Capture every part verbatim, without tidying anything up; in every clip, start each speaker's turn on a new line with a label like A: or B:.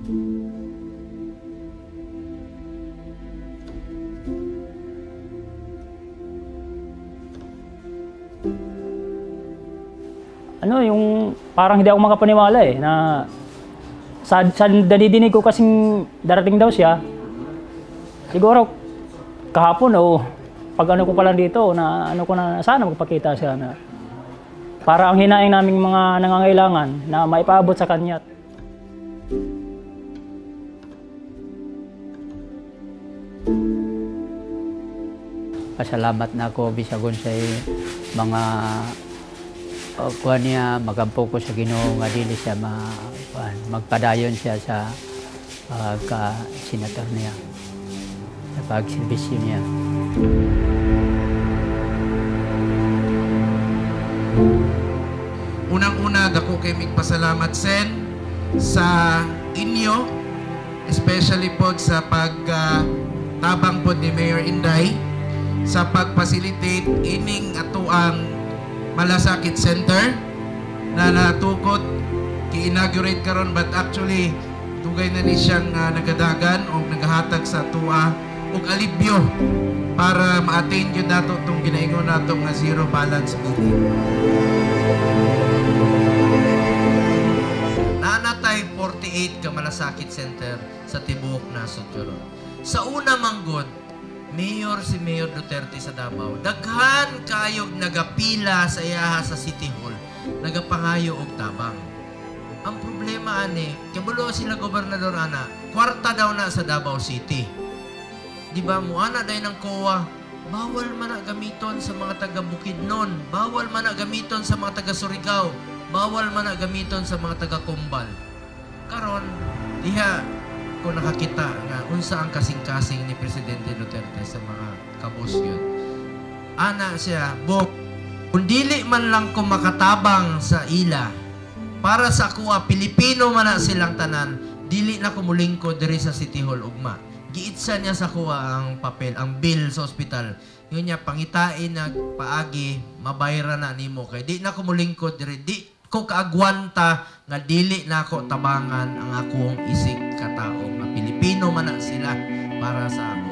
A: Ano, yung parang hindi ako makapaniwala eh, na sa, sa dadidinig ko kasing darating daw siya, siguro kahapon o pag ano ko pa lang dito, na ano ko na sana magpakita siya na para ang hinaing naming mga nangangailangan na maipaabot sa kanya.
B: Pasalamat na ako bisagon sa mga uh, kuha niya, magampo ko sa Ginoo nga dili siya ma, uh, magpadayon siya sa uh, ka-senator niya, sa pagserbisyo niya.
C: Unang-una, dako kay migpasalamat sen sa inyo, especially po sa pagtabang uh, po ni Mayor Inday sa pag-facilitate ining atuang Malasakit Center na natukod ki-inaugurate karon, but actually tugay na ni siyang uh, nagadagan o nagahatag sa tuwa ug alibyo para ma-attain yun nato itong ginaingon nato nga zero balance billing. Nanatay forty-eight ka Malasakit Center sa tibuok nasod karon. Sa una manggod, Mayor si Mayor Duterte sa Davao, daghan kayog nagapila sa iyaha sa City Hall, nagapangayo og tabang. Ang problema ani, kabulo sila gobernador ana, kwarta daw na sa Davao City. Di ba mo ana day ng C O A, bawal man na gamiton sa mga taga Bukidnon, bawal man na gamiton sa mga taga Surigao, bawal man na gamiton sa mga taga Kumbal. Karon diha ko nakakita nga unsa ang kasing-kasing ni Presidente Duterte sa mga kabos yun. Ana siya, Bok, kung dili man lang ko makatabang sa ila, para sa kuha, Pilipino man na silang tanan, dili na ko mulingkod diri sa City Hall ugma. Giitsa niya sa kuha ang papel, ang bill sa ospital. Yun niya, pangitain na paagi, mabayra na nimo kay di na ko mulingkod diri, di ko kaagwanta nga dili na ako tabangan ang akong isig katao nga Pilipino man na sila para sa ako.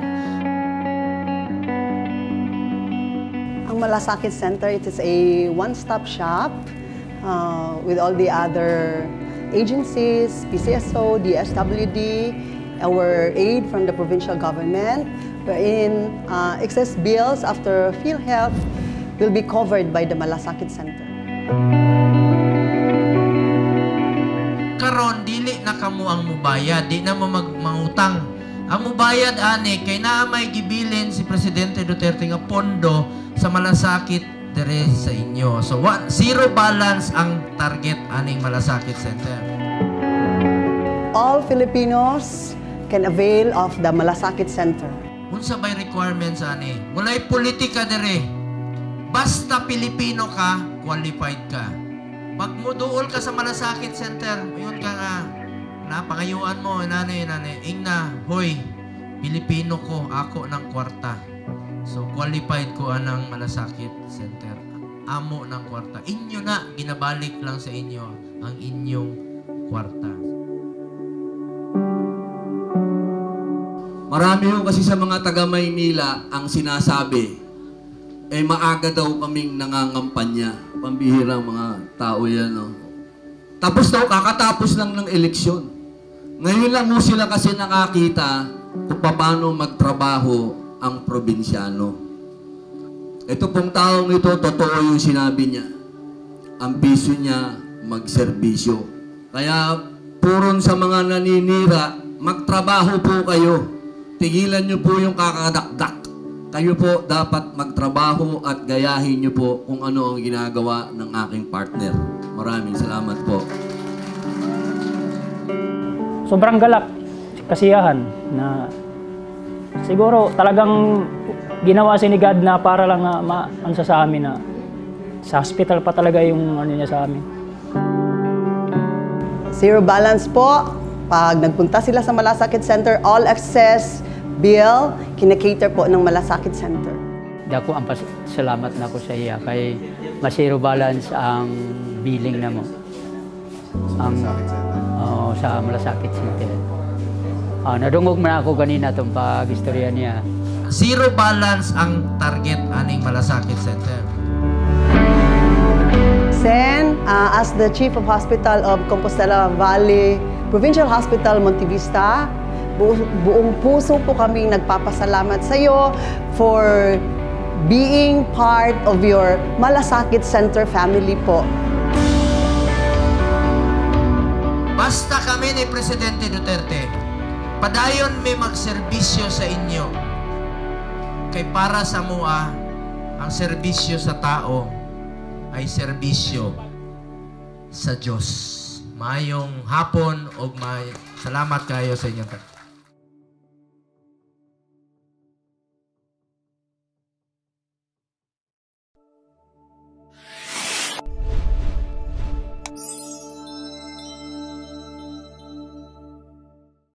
D: Ang Malasakit Center, it is a one-stop shop uh, with all the other agencies, P C S O, D S W D, our aid from the provincial government, wherein uh, excess bills after PhilHealth will be covered by the Malasakit Center.
C: Karon dili na kamo ang mubayad, di na mo magmangutang. Ang mubayad ani kay naa may gibilin si Presidente Duterte nga pondo sa Malasakit dire sa inyo. So what, zero balance ang target aning Malasakit Center.
D: All Filipinos can avail of the Malasakit Center.
C: Unsa bay requirements ani? Walay politika dire. Basta Pilipino ka, qualified ka. Pag muduol ka sa Malasakit Center, yun ka nga, napangayuan mo, nanay, nanay, ingna, hoy, Pilipino ko, ako ng kwarta. So, qualified ko anang Malasakit Center. Amo ng kwarta. Inyo na, ginabalik lang sa inyo ang inyong kwarta.
E: Marami ho kasi sa mga taga Maynila ang sinasabi, eh maaga daw kaming nangangampanya. Pambihirang mga tao yan, no? Tapos daw, kakatapos lang ng eleksyon. Ngayon lang mo sila kasi nakakita kung paano magtrabaho ang probinsyano. Ito pong taong ito, totoo yung sinabi niya. Ambisyo niya, magserbisyo. Kaya, puron sa mga naninira, magtrabaho po kayo. Tigilan niyo po yung kakadakdak. Kayo po dapat magtrabaho at gayahin niyo po kung ano ang ginagawa ng aking partner. Maraming salamat po.
A: Sobrang galak, kasiyahan na siguro talagang ginawa si ni God na para lang na maansa sa amin na sa hospital pa talaga yung ano niya sa amin.
D: Zero balance po. Pag nagpunta sila sa Malasakit Center, all access bill, kinakater po ng Malasakit Center.
B: Dako ang salamat na ko sa iya kay ma-zero balance ang billing na mo. Ang Oo, sa Malasakit Center. Ah, nadungog man ako kanina itong pag-istorya niya.
C: Zero balance ang target aning Malasakit Center.
D: Sen, uh, as the Chief of Hospital of Compostela Valley Provincial Hospital, Montevista, bu buong puso po kami nagpapasalamat sa iyo for being part of your Malasakit Center family po.
C: Basta kami ni Presidente Duterte, padayon may magserbisyo sa inyo. Kay para sa mua, ang serbisyo sa tao ay serbisyo sa Diyos. Mayong hapon o may salamat kayo sa inyong